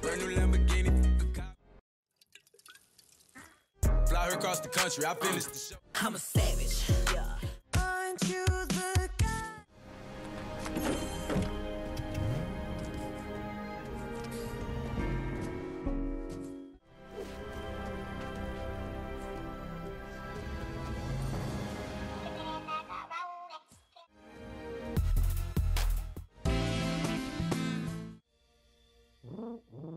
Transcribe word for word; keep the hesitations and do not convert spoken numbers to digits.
Brand new Lamborghini. Fly her across the country. I finished the show. I'm a savage. Yeah. Aren't you the guy? Mm-hmm.